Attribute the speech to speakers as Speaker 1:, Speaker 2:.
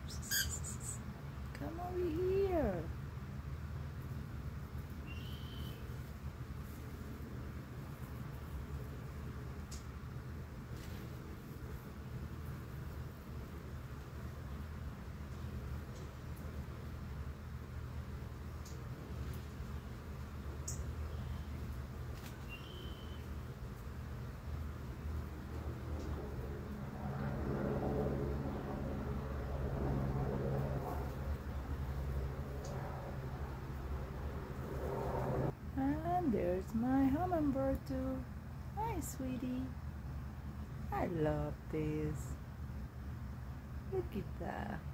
Speaker 1: Come over here. And there's my hummingbird too. Hi, sweetie. I love this. Look at that.